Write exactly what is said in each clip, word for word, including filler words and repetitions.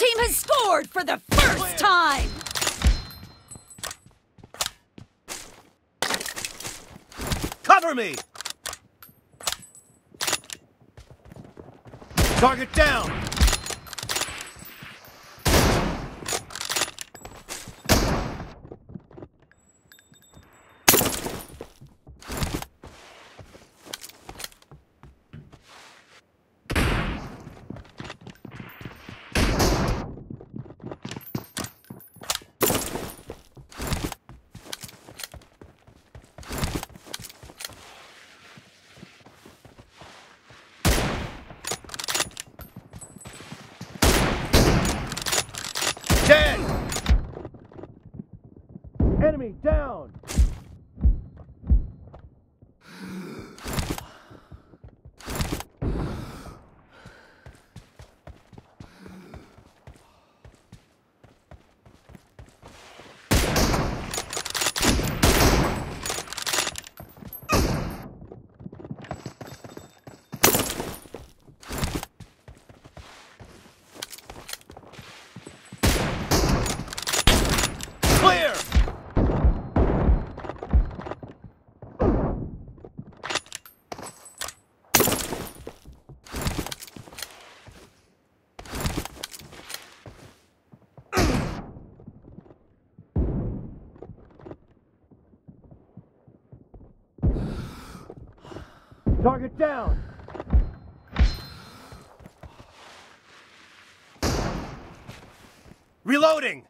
team has scored for the first time! Cover me! Target down! Dead! Enemy down! Clear! Target down! Reloading!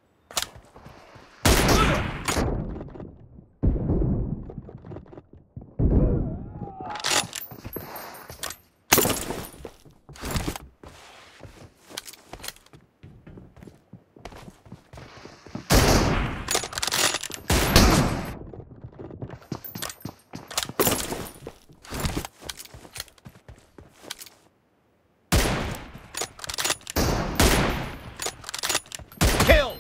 Killed!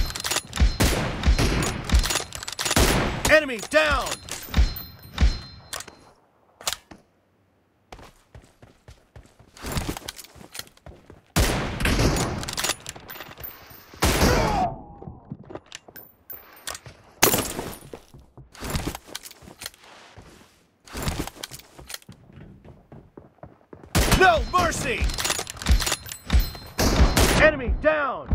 Enemy down! No mercy! Enemy down!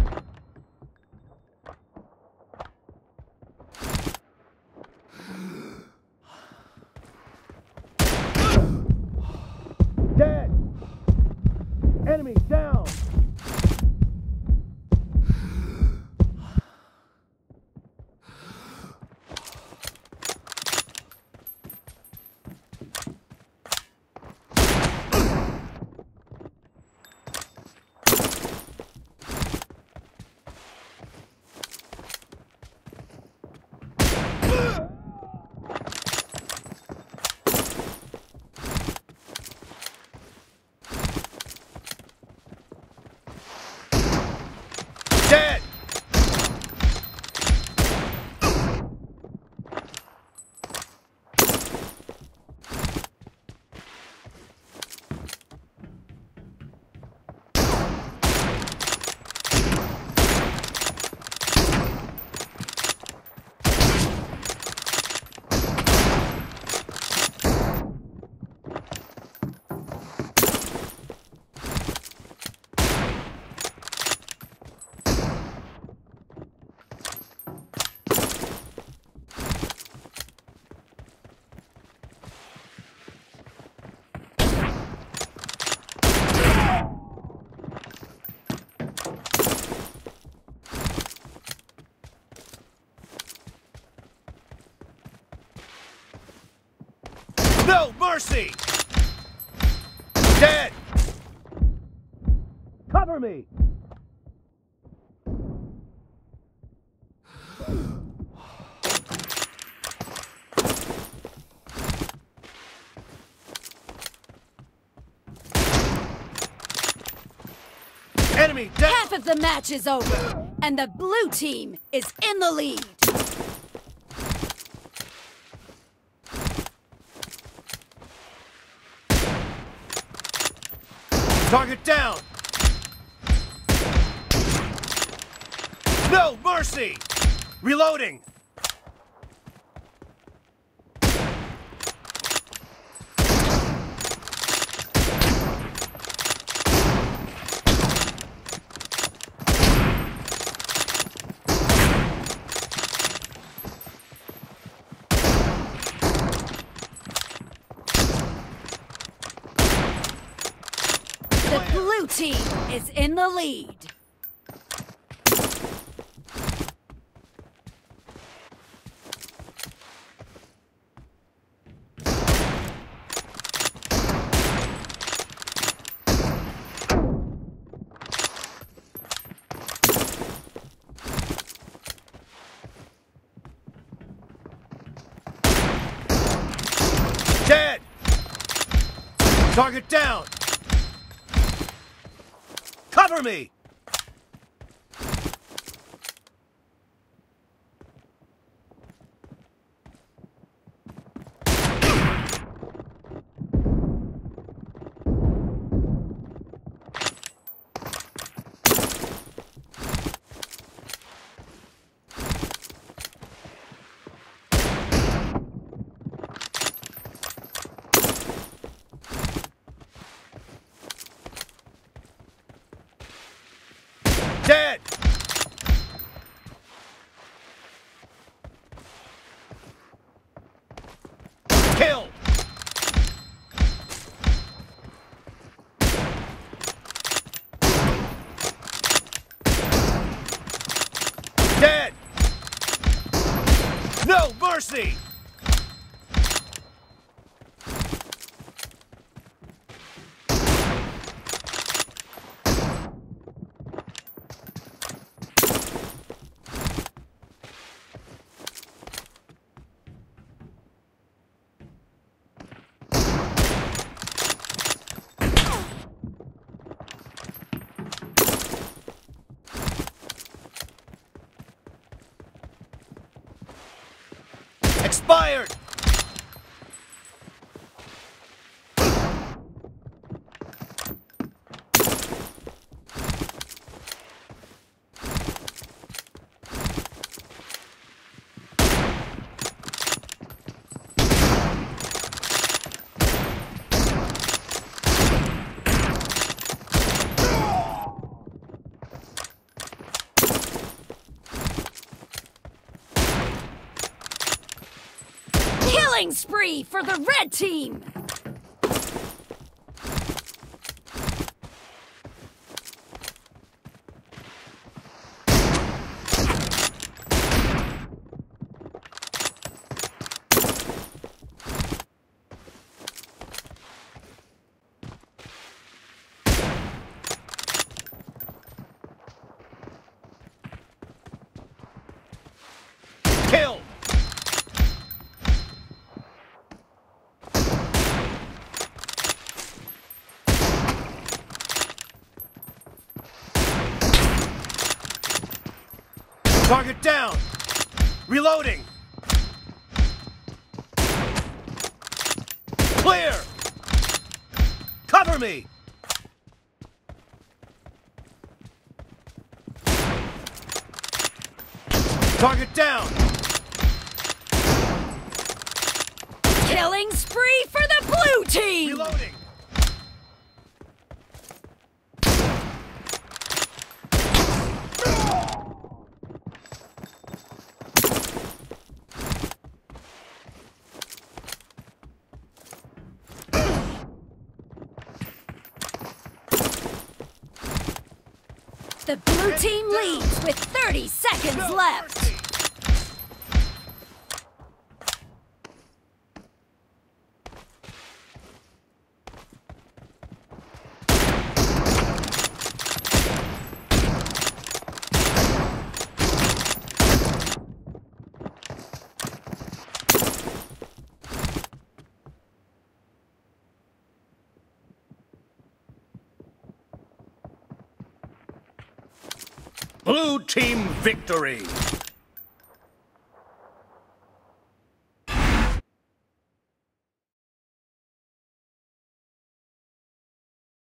Dead! Enemy down! Dead! No mercy! Dead! Cover me! Enemy dead! Half of the match is over, and the blue team is in the lead. Target down! No mercy! Reloading! The blue team is in the lead. Dead! Target down! Cover me! Dead! Kill! Dead! No mercy! Expired! Killing spree for the red team! Kill! Target down! Reloading! Clear! Cover me! Target down! Killing spree for the blue team! Reloading! The blue team leads with thirty seconds No left. mercy. Blue team victory!